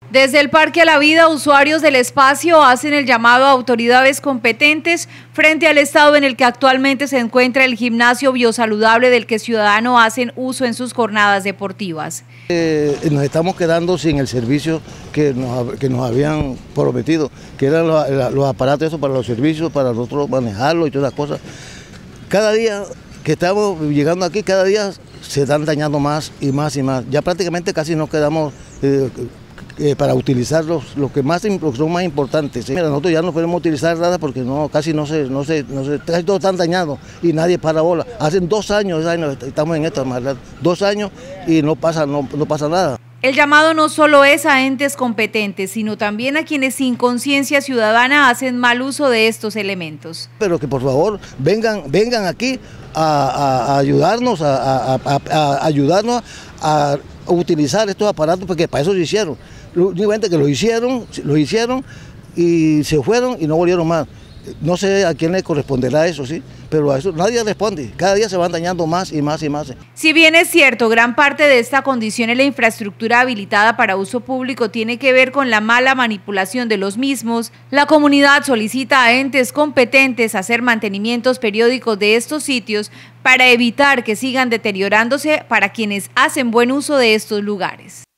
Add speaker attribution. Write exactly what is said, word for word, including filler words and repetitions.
Speaker 1: Desde el Parque a la Vida, usuarios del espacio hacen el llamado a autoridades competentes frente al estado en el que actualmente se encuentra el gimnasio biosaludable del que ciudadanos hacen uso en sus jornadas deportivas.
Speaker 2: Eh, nos estamos quedando sin el servicio que nos, que nos habían prometido, que eran los, los aparatos esos para los servicios, para nosotros manejarlo y todas las cosas. Cada día que estamos llegando aquí, cada día se están dañando más y más y más. Ya prácticamente casi nos quedamos eh, Eh, para utilizar los, los que más los que son más importantes. ¿Sí? Mira, nosotros ya no podemos utilizar nada porque no, casi no se, no se, no se, casi todos están dañados y nadie para bola. Hace dos años, años estamos en esto, dos años y no pasa, no, no pasa nada.
Speaker 1: El llamado no solo es a entes competentes, sino también a quienes sin conciencia ciudadana hacen mal uso de estos elementos.
Speaker 2: Pero que por favor vengan, vengan aquí a, a, a ayudarnos, a, a, a, a ayudarnos a utilizar estos aparatos, porque para eso se hicieron. Únicamente que lo hicieron, lo hicieron y se fueron y no volvieron más. No sé a quién le corresponderá eso, sí, pero a eso nadie responde. Cada día se van dañando más y más y más.
Speaker 1: Si bien es cierto, gran parte de esta condición en la infraestructura habilitada para uso público tiene que ver con la mala manipulación de los mismos, la comunidad solicita a entes competentes hacer mantenimientos periódicos de estos sitios para evitar que sigan deteriorándose para quienes hacen buen uso de estos lugares.